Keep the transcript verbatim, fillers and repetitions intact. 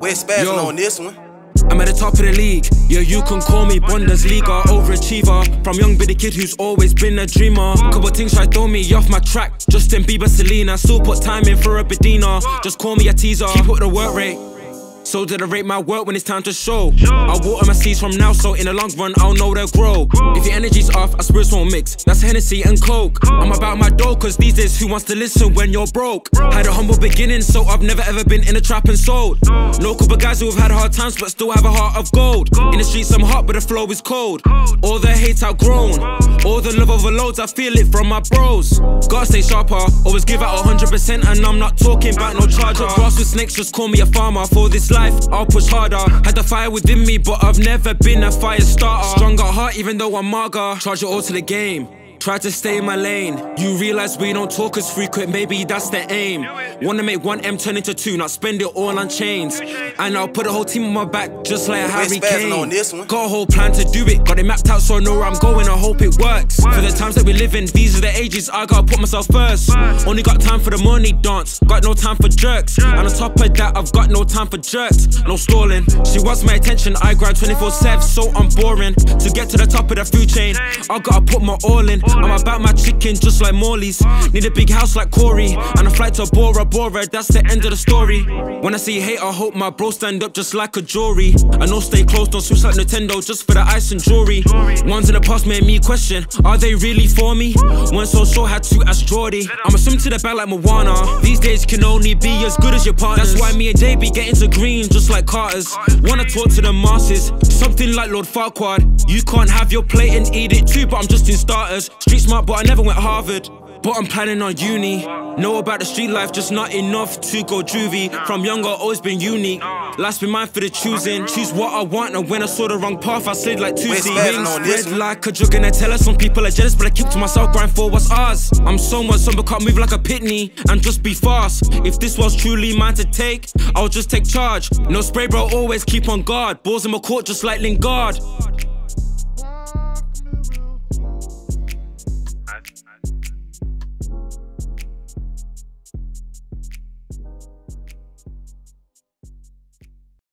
We're spazzing on this one. I'm at the top of the league. Yeah, you can call me Bundesliga overachiever. From young bitty kid who's always been a dreamer. Couple things try throw me off my track. Justin Bieber, Selena, still put time in for a Bedina. Just call me a teaser. Keep up the work rate. So did I rate my work when it's time to show? I'll water my seeds from now, so in the long run I'll know they'll grow. If your energy's off, our spirits won't mix. That's Hennessy and Coke. I'm about my dough, cause these days who wants to listen when you're broke? Had a humble beginning, so I've never ever been in a trap and sold. Local but guys who have had hard times but still have a heart of gold. In the streets I'm hot but the flow is cold. All the hate outgrown, all the love overloads, I feel it from my bros. Gotta stay sharper, always give out one hundred percent, and I'm not talking about no charger. Grass with snakes, just call me a farmer. For this life, I'll push harder. Had the fire within me, but I've never been a fire starter. Strong at heart, even though I'm mager. Charge it all to the game. Try to stay in my lane. You realize we don't talk as frequent, maybe that's the aim. Wanna make one M turn into two, not spend it all on chains. And I'll put a whole team on my back, just like Harry Kane. On this one. Got a whole plan to do it, got it mapped out so I know where I'm going, I hope it works. For the times that we live in, these are the ages, I gotta put myself first. Only got time for the money dance, got no time for jerks. And on top of that, I've got no time for jerks, no stalling. She wants my attention, I grind twenty-four seven, so I'm boring. To get to the top of the food chain, I gotta put my all in. I'm about my chicken just like Morley's. Need a big house like Corey, and a flight to Bora Bora, that's the end of the story. When I see hate, I hope my bro stand up just like a jury. I know stay close, don't switch like Nintendo just for the ice and jewelry. Ones in the past made me question, are they really for me? Weren't so sure, had to ask Jordy. I'ma swim to the back like Moana. These days can only be as good as your partners. That's why me and J B get into green just like Carter's. Wanna talk to the masses, something like Lord Farquaad. You can't have your plate and eat it too, but I'm just in starters. Street smart, but I never went Harvard. But I'm planning on uni. Know about the street life, just not enough to go juvie. From young, I've always been unique. Life's been mine for the choosing. Choose what I want, and when I saw the wrong path, I slid like Tuesday. Wings spread like a jug and I tell us some people are jealous, but I keep to myself, grind for what's ours. I'm so much somber, can't move like a pitney and just be fast. If this was truly mine to take, I'll just take charge. No spray, bro, always keep on guard. Balls in my court just like Lingard.